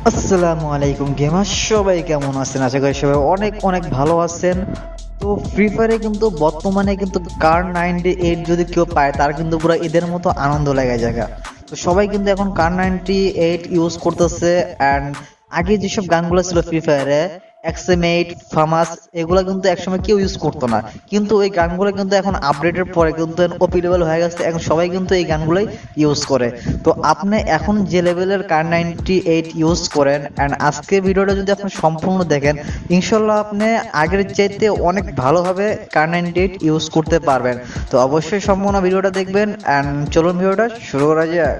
আসসালামু আলাইকুম গেমার, সবাই কেমন আছেন? আশা করি সবাই অনেক অনেক ভালো আছেন। তো ফ্রি ফায়ারে কিন্তু বর্তমানে কিন্তু কার 98 যদি কেউ পায় তার কিন্তু পুরো এদের মতো আনন্দ লেগে যায়। তো সবাই কিন্তু এখন কার 98 ইউজ করতেছে। অ্যান্ড আগে যেসব গানগুলো ছিল ফ্রি ফায়ারে, এক্সএম8, ফামাস, এগুলো কিন্তু একসময় কেউ ইউজ করতো না, কিন্তু ওই গানগুলো কিন্তু এখন আপডেটের পরে কিন্তু ওপি লেভেল হয়ে গেছে। এখন সবাই কিন্তু এই গানগুলোই ইউজ করে। তো আপনি এখন যে লেভেলের কার 98 ইউজ করেন, অ্যান্ড আজকে ভিডিওটা যদি আপনি সম্পূর্ণ দেখেন, ইনশাল্লাহ আপনি আগের চাইতে অনেক ভালোভাবে কার 98 ইউজ করতে পারবেন। তো অবশ্যই সম্পূর্ণ ভিডিওটা দেখবেন। অ্যান্ড চলুন ভিডিওটা শুরু করা যাক।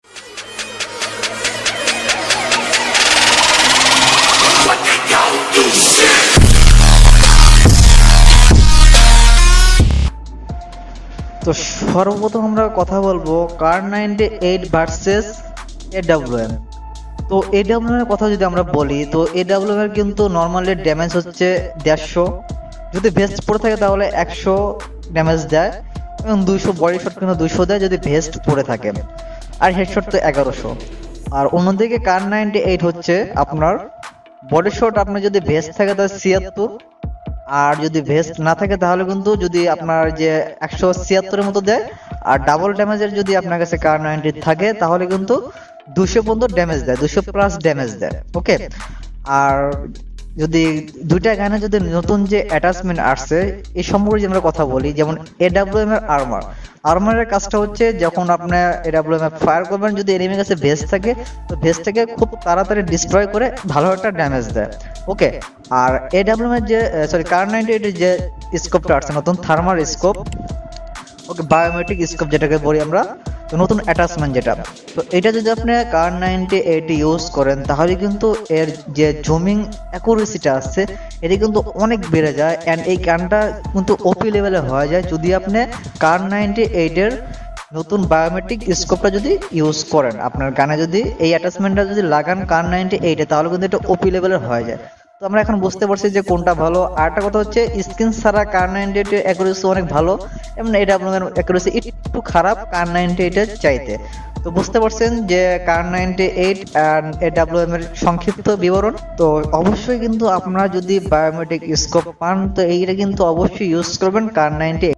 তো সর্বপ্রথম আমরা কথা বলবো কার 98 ভার্সেস এডব্লিউএম। তো এডব্লিউএম এর কথা যদি আমরা বলি, তো এডব্লিউএম এর কিন্তু নর্মালি ড্যামেজ হচ্ছে 150, যদি ভেস্ট পরে থাকে তাহলে 100 ড্যামেজ দেয়, এবং 200 বডি শট কিন্তু 200 দেয় যদি ভেস্ট পরে থাকে, আর হেডশট তো 1100। আর অন্যদিকে কার 98 হচ্ছে আপনার বডি শট, আপনার যদি ভেস্ট থাকে তাহলে 76, আর যদি ভেস্ট না থাকে তাহলে কিন্তু যদি আপনার যে 176-এর মতো দেয়, আর ডাবল ড্যামেজের যদি আপনার কাছে কার 90 থাকে তাহলে কিন্তু 200 পর্যন্ত ড্যামেজ দেয়, 200 প্লাস ড্যামেজ দেয়। ওকে, আর যদি দুইটা গানে যদি নতুন যে অ্যাটাচমেন্ট আসছে এই সম্পর্কে যদি আমরা কথা বলি, যেমন এডব্লিউএম এর আর্মারের কাজটা হচ্ছে যখন আপনি এডব্লিউএম এ ফায়ার করবেন, যদি এনিমির কাছে ভেস্ট থাকে তো ভেস্টটাকে খুব তাড়াতাড়ি ডিস্ট্রয় করে ভালো একটা ড্যামেজ দেয়। ওকে, আর এডব্লিউএম এর যে কার 98 এর যে স্কোপটা আসছে নতুন, thermal scope, okay, biometric scope যেটাকে বলি আমরা, তো নতুন অ্যাটাচমেন্ট যেটা, তো এটা যদি আপনি কার 98 ইউজ করেন তাহলে কিন্তু এর যে জুমিং অ্যাকুরেসিটা আছে এটা কিন্তু অনেক বেড়ে যায়। অ্যান্ড এই গানটা কিন্তু ওপি লেভেলে হয়ে যায় যদি আপনি কার 98 এর নতুন বায়োমেট্রিক স্কোপটা যদি ইউজ করেন, আপনার গানে যদি এই অ্যাটাচমেন্টটা যদি লাগান কার 98 তাহলে কিন্তু এটা ওপি লেভেলের হয়ে যায়। তো আমরা এখন বুঝতে পারছি যে কোনটা ভালো। আর একটা কথা হচ্ছে স্ক্রিন ছাড়া কার 98 এর অ্যাকুরেসি অনেক ভালো, এবং এডব্লিউএম এর অ্যাকুরেসি একটু খারাপ কার 98 এর চাইতে। তো বুঝতে পারছেন যে কার 98 এন্ড এডব্লিউএম এর সংক্ষিপ্ত বিবরণ। তো অবশ্যই কিন্তু আপনারা যদি বায়োমেট্রিক স্কোপ পান তো এইটা কিন্তু অবশ্যই ইউজ করবেন কার 98।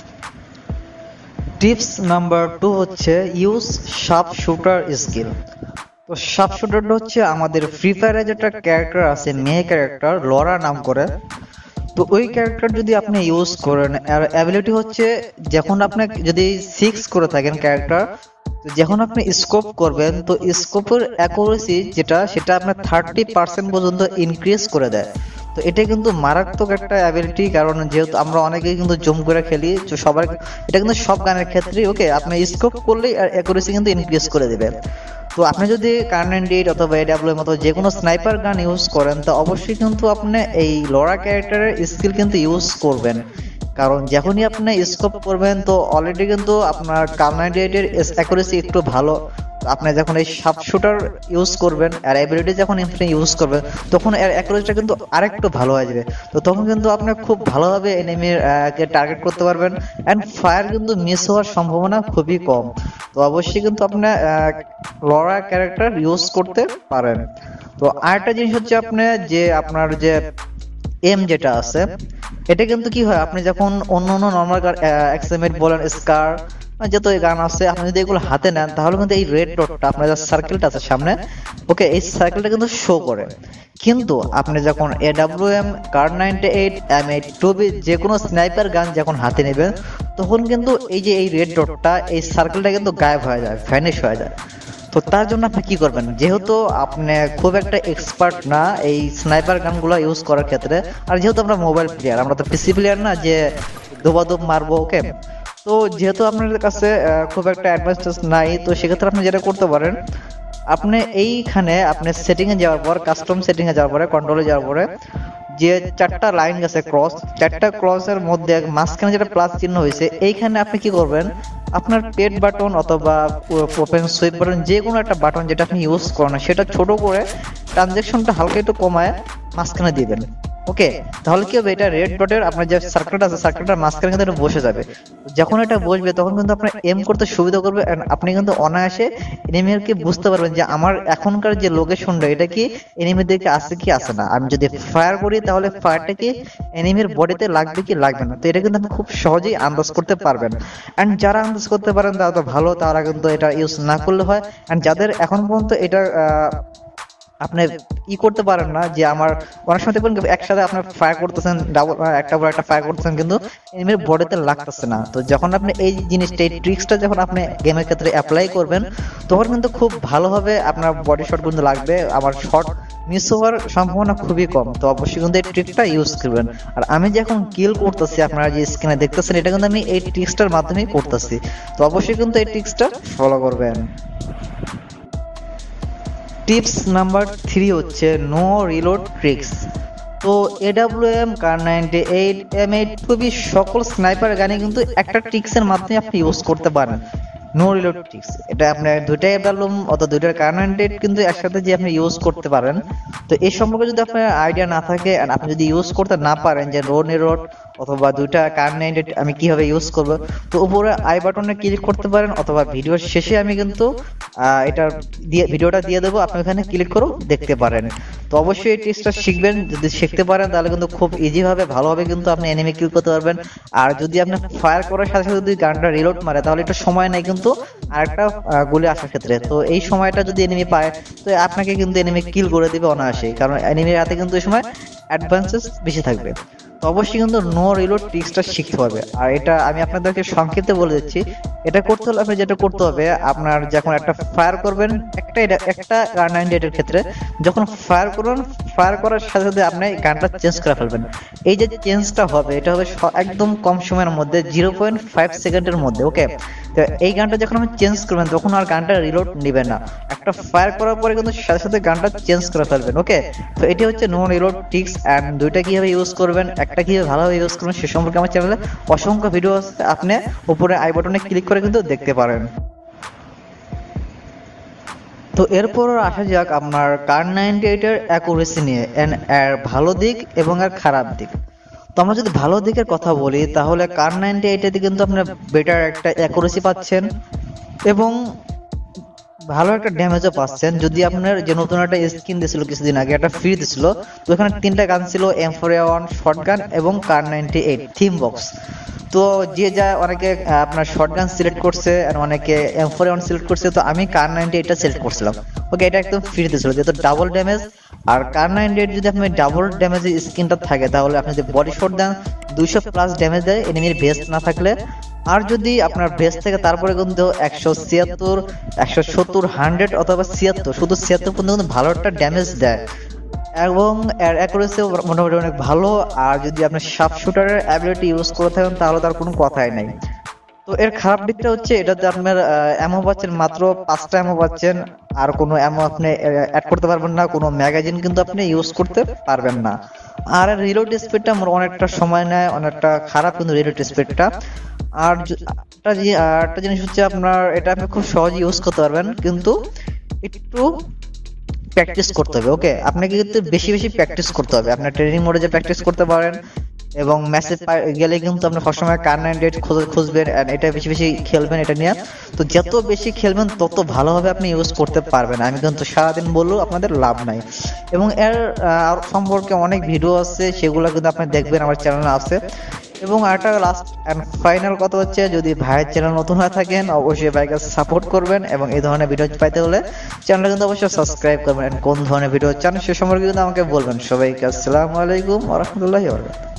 টিপস নাম্বার 2 হচ্ছে ইউজ শার্প শুটার স্কিল। তো শার্প শুটারটা হচ্ছে আমাদের ফ্রি ফায়ারে যেটা ক্যারেক্টার আছে, মেয়ে ক্যারেক্টার লরা নাম করে, তো ওই ক্যারেক্টার যদি আপনি ইউজ করেন, আর অ্যাবিলিটি হচ্ছে যখন আপনি যদি 6 করে থাকেন ক্যারেক্টার, তো যখন আপনি স্কোপ করবেন তো স্কোপের অ্যাকুরেসি যেটা সেটা আপনার 30% পর্যন্ত ইনক্রিজ করে দেয়। তো এটা কিন্তু মারাত্মক একটা অ্যাবিলিটি, কারণ যেহেতু আমরা অনেকেই কিন্তু জুম করে খেলি, তো সবার এটা কিন্তু সব গানের ক্ষেত্রেই। ওকে, আপনি স্কোপ করলেই আর অ্যাকুরেসি কিন্তু ইনক্রিজ করে দেবে। তো আপনি যদি কার 98 অথবা এডব্লিউএম মতো যে কোনো স্নাইপার গান ইউজ করেন তো অবশ্যই কিন্তু আপনি এই লরা ক্যারেক্টারের স্কিল কিন্তু ইউজ করবেন, কারণ যখনই আপনি স্কোপ করবেন তো অলরেডি কিন্তু আপনার কার 98 এর অ্যাকুরেসি একটু ভালো। আপনি যখন এই শার্প শুটার ইউজ করবেন আর অ্যাবিলিটি যখন আপনি ইউজ করবেন তখন এর অ্যাকুরেসিটা কিন্তু আরেকটু ভালো হয়ে যাবে। তো তখন কিন্তু আপনি খুব ভালোভাবে এনিমির কে টার্গেট করতে পারবেন, এন্ড ফায়ার কিন্তু মিস হওয়ার সম্ভাবনা খুবই কম। তো অবশ্যই কিন্তু আপনি লরা ক্যারেক্টার ইউজ করতে পারেন। তো আরেকটা জিনিস হচ্ছে আপনি যে আপনার যে এম যেটা আছে, এটা কিন্তু কি হয়, আপনি যখন অন্য অন্য নর্মাল এক্সএমএট বলেন, স্কার, যত এই গান আছে, আপনি যদি এগুলো হাতে নেন তাহলে কিন্তু এই রেড ডটটা আপনার যে সার্কেলটা আছে সামনে, ওকে, এই সার্কেলটা কিন্তু শো করে। কিন্তু আপনি যখন এডব্লিউএম, কার 98, M8, 2B যে কোনো স্নাইপার গান যখন হাতে নেবেন তখন কিন্তু এই যে এই রেড ডটটা, এই সার্কেলটা কিন্তু গায়েব হয়ে যায়, ভ্যানিশ হয়ে যায়। তো তার জন্য আপনি কি করবেন, যেহেতু আপনি খুব একটা এক্সপার্ট না এই স্নাইপার গানগুলো ইউজ করার ক্ষেত্রে, আর যেহেতু আমরা মোবাইল প্লেয়ার, আমরা তো পিসি প্লেয়ার না যে দোবাদোব মারবো। ওকে, তো যেহেতু আপনাদের কাছে খুব একটা অ্যাডভান্স নাই, তো সেক্ষেত্রে আপনি যেটা করতে পারেন, আপনি এইখানে আপনি সেটিং এ যাওয়ার পর, কাস্টম সেটিং এ যাওয়ার পরে, কন্ট্রোলে যাওয়ার পরে যে 4টা লাইন গেছে ক্রস, 4টা ক্রসের মধ্যে মাঝখানে যেটা প্লাস চিহ্ন হয়েছে, এইখানে আপনি কি করবেন, আপনার পেড বাটন অথবা ওপেন সুইপ বাটন যে কোনো একটা বাটন যেটা আপনি ইউজ করেন সেটা ছোট করে ট্রানজ্যাকশনটা হালকা একটু কমায় মাঝখানে দিবেন। ওকে, তাহলে কি হবে, এটা রেড ডটের আপনার যে সার্কেলটা আছে সার্কেলটার মাঝখানে কিন্তু এটা বসে যাবে। যখন এটা বসবে তখন কিন্তু আপনার এম করতে সুবিধা করবে, and আপনি কিন্তু অনায়াসে এনিমিকে বুঝতে পারবেন যে আমার এখনকার যে লোকেশনটা এটা কি এনিমির দিকে আছে কি আছে না। আমি যদি ফায়ার করি তাহলে ফায়ারটা কি এনিমির বডিতে লাগবে কি লাগবে না, তো এটা কিন্তু আপনি খুব সহজেই আন্দাজ করতে পারবেন। অ্যান্ড যারা আন্দাজ করতে পারেন তারা তো ভালো, তারা কিন্তু এটা ইউজ না করলে হয়। অ্যান্ড যাদের এখন পর্যন্ত এটা আপনি করতে পারেন না, যে আমার অনেক সময় দেখবেন একসাথে আপনার ফায়ার করতেছেন, ডাবল একটা পর একটা ফায়ার করতেছেন কিন্তু এনিমির বডিতে লাগতেছে না। তো যখন আপনি এই জিনিসটা এই ট্রিক্সটা যখন আপনি গেমের ক্ষেত্রে অ্যাপ্লাই করবেন তখন কিন্তু খুব ভালোভাবে আপনার বডি শট কিন্তু লাগবে, আমার শট মিস হওয়ার সম্ভাবনা খুবই কম। তো অবশ্যই কিন্তু এই ট্রিকটা ইউজ করবেন। আর আমি যে এখন কিল করতেছি আপনারা যে স্ক্রিনে দেখতেছেন এটা কিন্তু আমি এই ট্রিক্সটার মাধ্যমেই করতেছি, তো অবশ্যই কিন্তু এই ট্রিক্সটা ফলো করবেন। টিপস নাম্বার 3 হচ্ছে নো রিলোড ট্রিক্স। তো AWM, Kar98, M8 খুবই সকল স্নাইপার গানে কিন্তু একটা ট্রিক্সের মাধ্যমে আপনি ইউজ করতে পারেন, নো রিলোড ট্রিক্স। এটা আপনার দুইটাই AWM অথবা দুইটার Kar98 কিন্তু একসাথে যে আপনি ইউজ করতে পারেন। তো এই সম্পর্কে যদি আপনার আইডিয়া না থাকে আর আপনি যদি ইউজ করতে না পারেন যে নো রিলোড অথবা দুইটা Kar98 আমি কিভাবে ইউজ করব, তো উপরে আই বাটনে ক্লিক করতে পারেন অথবা ভিডিওর শেষে আমি কিন্তু এটা ভিডিওটা দিয়ে দেবো, আপনি ওখানে ক্লিক করে দেখতে পারেন। তো অবশ্যই এই টিপসটা শিখবেন, যদি শিখতে পারেন তাহলে কিন্তু খুব ইজি ভাবে ভালোভাবে কিন্তু আপনি এনিমি কিল করতে পারবেন। আর যদি আপনি ফায়ার করার সাথে সাথে যদি গানটা রিলোড মারে তাহলে একটু সময় নেই কিন্তু আরেকটা গুলি আসার ক্ষেত্রে, তো এই সময়টা যদি এনিমি পায় তো আপনাকে কিন্তু এনিমি কিল করে দিবে অনায়াসেই, কারণ এনিমির হাতে কিন্তু এই সময় অ্যাডভান্সেস বেশি থাকবে। তো অবশ্যই কিন্তু নো রিলোড ট্রিক্সটা শিখতে হবে। আর এটা আমি আপনাদেরকে সংক্ষেপে বলে দিচ্ছি, এটা করতে হলে আপনি যেটা করতে হবে, আপনার যখন একটা ফায়ার করবেন একটা Kar98 এর ক্ষেত্রে যখন ফায়ার করবেন, ফায়ার করার সাথে সাথে আপনি গানটা চেঞ্জ করে ফেলবেন। এই যে চেঞ্জটা হবে এটা হবে একদম কম সময়ের মধ্যে 0.5 সেকেন্ডের মধ্যে। ওকে, তো এই গানটা যখন আপনি চেঞ্জ করবেন তখন আর গানটা রিলোড নেবে না, একটা ফায়ার করার পরে কিন্তু সাথে সাথে গানটা চেঞ্জ করে ফেলবেন। ওকে, তো এটি হচ্ছে নো রিলোড ট্রিক্স। অ্যান্ড দুইটা কিভাবে ইউজ করবেন, একটা কিভাবে ভালোভাবে ইউজ করবেন সে সম্পর্কে আমার চ্যানেলে অসংখ্য ভিডিও আছে, আপনি উপরে আই বাটনে ক্লিক করে কিন্তু দেখতে পারেন। তো এরপর আসা যাক আপনার Kar98 এর অ্যাকুরেসি নিয়ে, এর ভালো দিক এবং এর খারাপ দিক। তো আমরা যদি ভালো দিকের কথা বলি তাহলে Kar98 এতে কিন্তু আপনার বেটার একটা অ্যাকুরেসি পাচ্ছেন এবং ভালো একটা ড্যামেজও পাচ্ছেন। যদি আপনার যে নতুন একটা স্কিন দিয়েছিল কিছুদিন আগে, একটা ফ্রি দিয়েছিল, তো এখানে 3টা গান ছিল, M4A1 শটগান এবং Kar98 থিম বক্স। তো যে যা অনেকে আপনার শটগান সিলেক্ট করছে আর অনেকে M4A1 সিলেক্ট করছে, তো আমি Kar98 সিলেক্ট করছিলাম। ওকে, এটা একদম ফ্রি দিয়েছিল যেহেতু ডাবল ড্যামেজ। আর Kar98 যদি আপনি ডাবল ড্যামেজের স্কিনটা থাকে তাহলে আপনি যে বডি শট দেন 200+ ড্যামেজ দেয় এনিমির ভেস্ট না থাকলে। আর যদি আপনার ভেস্ট থেকে তারপরে কিন্তু 176, 170, 100 অথবা 76, শুধু 76 পর্যন্ত কিন্তু ভালো একটা ড্যামেজ দেয় এবং এর অ্যাকুরেসিও মোটামুটি অনেক ভালো। আর যদি আপনি শার্প শুটারের অ্যাবিলিটি ইউজ করে থাকেন তাহলে তার কোনো কথাই নাই। তো এর খারাপ দিকটা হচ্ছে এটাতে আপনার অ্যামো পাচ্ছেন মাত্র 5টা অ্যামো পাচ্ছেন, আর কোনো অ্যামো আপনি অ্যাড করতে পারবেন না, কোনো ম্যাগাজিন কিন্তু আপনি ইউজ করতে পারবেন না। আর রিলোড স্পিডটা অনেকটা সময় নেয়, অনেকটা খারাপ কিন্তু রিলোড স্পিডটা। আর একটা জিনিস হচ্ছে আপনার এটা আপনি খুব সহজে ইউজ করতে পারবেন কিন্তু একটু প্র্যাকটিস করতে হবে। ওকে, আপনাকে কিন্তু বেশি বেশি প্র্যাকটিস করতে হবে, আপনার ট্রেনিং মোডে যে প্র্যাকটিস করতে পারেন এবং ম্যাচে গেলে কিন্তু আপনি সবসময় Kar98 খুঁজবেন, এটা বেশি বেশি খেলবেন এটা নিয়ে। তো যত বেশি খেলবেন তত ভালোভাবে আপনি ইউজ করতে পারবেন, আমি কিন্তু সারাদিন বললেও আপনাদের লাভ নাই। এবং এর সম্পর্কে অনেক ভিডিও আছে, সেগুলো কিন্তু আপনি দেখবেন আমার চ্যানেলে আছে। এবং আরেকটা লাস্ট এন্ড ফাইনাল কথা হচ্ছে, যদি ভাইয়ের চ্যানেল নতুন হয়ে থাকেন অবশ্যই ভাইকে সাপোর্ট করবেন এবং এই ধরনের ভিডিও পাইতে হলে চ্যানেলটা কিন্তু অবশ্যই সাবস্ক্রাইব করবেন। কোন ধরনের ভিডিও চান সে সম্পর্কে কিন্তু আমাকে বলবেন। সবাইকে আসসালামু আলাইকুম ওয়া রাহমাতুল্লাহি ওয়া বারাকাতুহু।